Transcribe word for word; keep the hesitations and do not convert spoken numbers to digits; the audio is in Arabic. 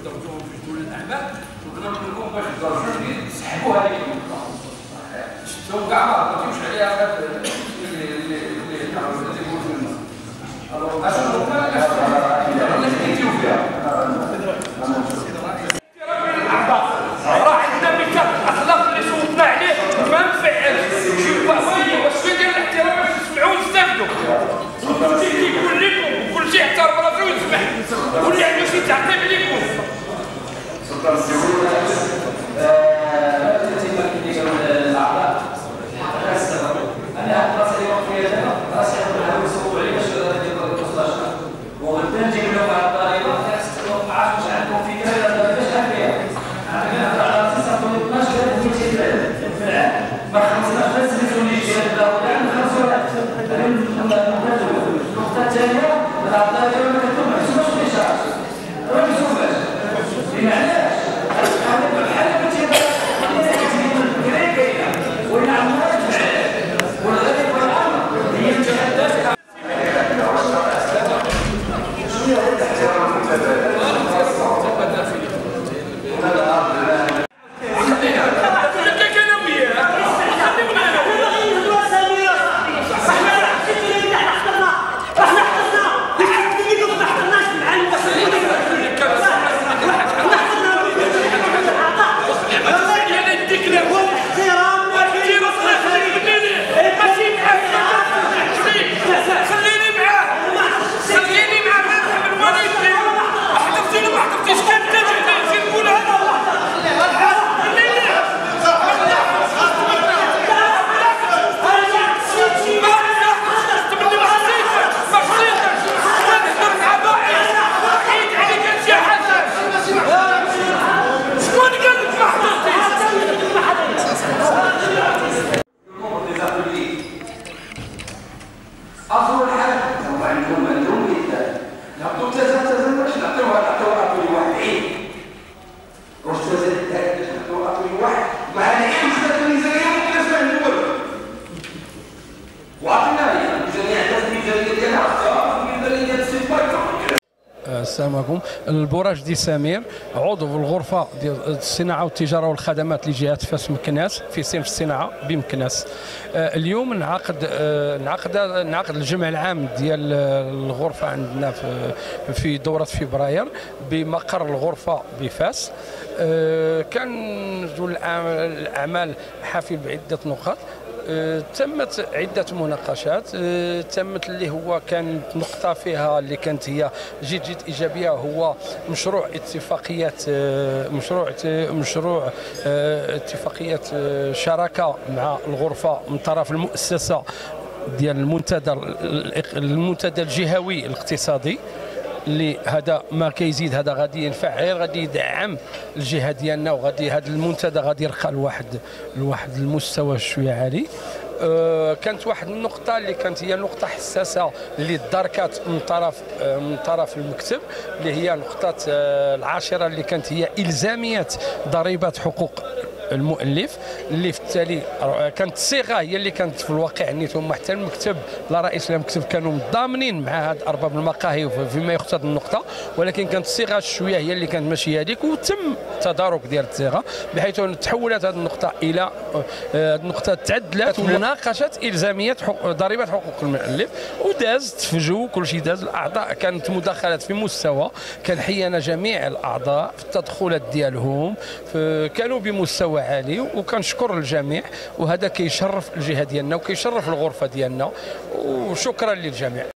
درتوهم في جدول الاعمال وقدرنا نقول لكم باش تدرجوا تسحبوا هذيك النقطه شفتوا كاع ما هضرتوش عليها هذا اللي اللي كانوا تيقولوا لنا الوغ اشنو النقطه اللي حكيتيو فيها راه عندنا مثال الاخلاق اللي صوتنا عليه ما مفعلش واش فين ديال الاحترام باش نسمعوا ونستافدوا كلشي كيقول لكم كلشي يحترم راسو ويسمح واللي عنده شي تعقيب عليكم سلطان السيوي انا راسي اليوم في هذا راسي نحاول نسولوا عليه باش غادي يقدر يوصل وغدا نجيب لهم واحد الطريقه خاص ما عرفتش واش عندكم فكره باش فيها انا كنهضر على اساس نقول اثناش ألف ومئتين في العام ما خمسناش بس مليون ديال الدولار يعني خمسة آلاف النقطه الثانيه راه الضريبه ما كتكون محسوبه في الاشاره ما محسوباش بمعنى هذا الحل اللي تيبقى كاين كاينه وين عمرها والغالب والامر هي المشاهدات أصل الحل هو عندهم عندهم مثال نعطيو ثلاثة تزن واش نعطيوها نعطيوها أطولي واحد عيد واش تزن الثالث باش نعطيوها أطولي واحد مع العلم خدات الميزانية ممكن نسمع الأول وعطينا هي الميزانية عندها الميزانية ديالها اختار الميزانية ديال السيد بايكا. السلام عليكم. البوراج دي سمير عضو في الغرفه ديال الصناعه والتجاره والخدمات لجهه فاس مكناس في صنف الصناعه بمكناس. اليوم نعقد نعقد نعقد الجمع العام ديال الغرفه عندنا في في دوره فبراير بمقر الغرفه بفاس. كان جدول الاعمال حافل بعده نقاط. تمت عدة مناقشات. تمت اللي هو كانت نقطة فيها اللي كانت هي جد جد إيجابية هو مشروع اتفاقية مشروع مشروع اتفاقية شراكة مع الغرفة من طرف المؤسسة ديال المنتدى المنتدى الجهوي الاقتصادي اللي هذا ما كيزيد هذا غادي ينفع غير غادي يدعم الجهه ديالنا وغادي هذا المنتدى غادي يرقى لواحد لواحد المستوى شويه عالي. أه كانت واحد النقطه اللي كانت هي نقطه حساسه اللي تداركات من طرف أه من طرف المكتب اللي هي نقطه أه العاشره اللي كانت هي الزاميه ضريبه حقوق المؤلف اللي في التالي كانت الصيغه هي اللي كانت في الواقع نيتهم حتى المكتب لا رئيس المكتب كانوا متضامنين مع هاد ارباب المقاهي فيما يخص هذه النقطه، ولكن كانت الصيغه شويه هي اللي كانت ماشي هذيك وتم تدارك ديال الصيغه بحيث تحولت هذه النقطه الى النقطه تعدلت ومناقشه الزاميه ضريبه حقوق المؤلف وداز تفجوا كل شيء داز. الاعضاء كانت مداخلات في مستوى كان حينا جميع الاعضاء في التدخلات ديالهم كانوا بمستوى عالي وكنشكر الجميع وهذا كيشرف الجهه ديالنا وكيشرف الغرفه ديالنا وشكرا للجميع.